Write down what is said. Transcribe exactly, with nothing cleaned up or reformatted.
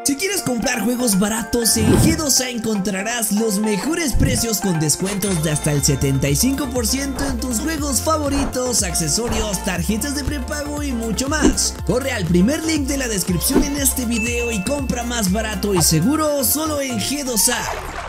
Si quieres comprar juegos baratos, en G dos A encontrarás los mejores precios con descuentos de hasta el setenta y cinco por ciento en tus juegos favoritos, accesorios, tarjetas de prepago y mucho más. Corre al primer link de la descripción en este video y compra más barato y seguro solo en G dos A.